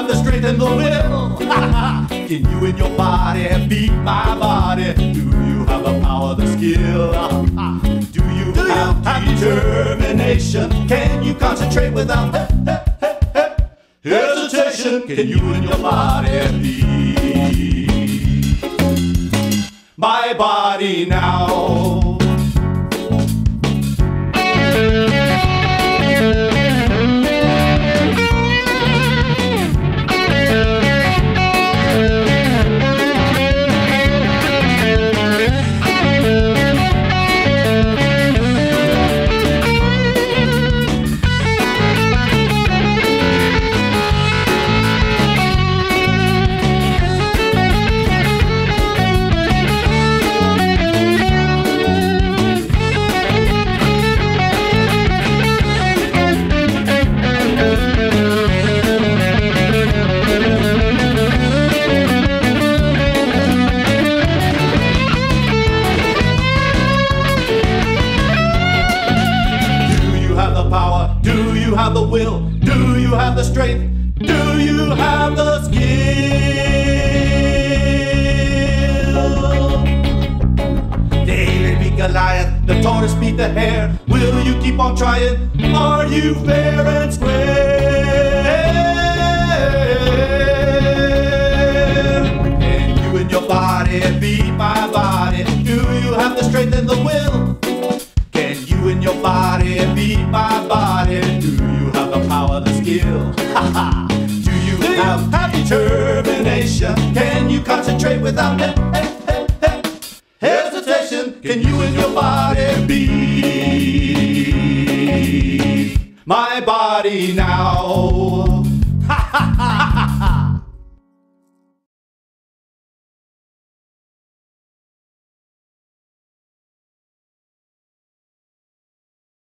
the strength and the will? Can you and your body beat my body? Do you have the power, the skill? Do you have determination? Can you concentrate without hesitation? Can you and your body beat my body now? Do you have the will? Do you have the strength? Do you have the skill? David beat Goliath, the tortoise beat the hare. Will you keep on trying? Are you fair and square? Can you and your body beat my body? Do you have the strength and the will? Can you and your body beat my body? Do you have the power, the skill? Do you have determination? Can you concentrate without hesitation? Can you and your body beat my body now?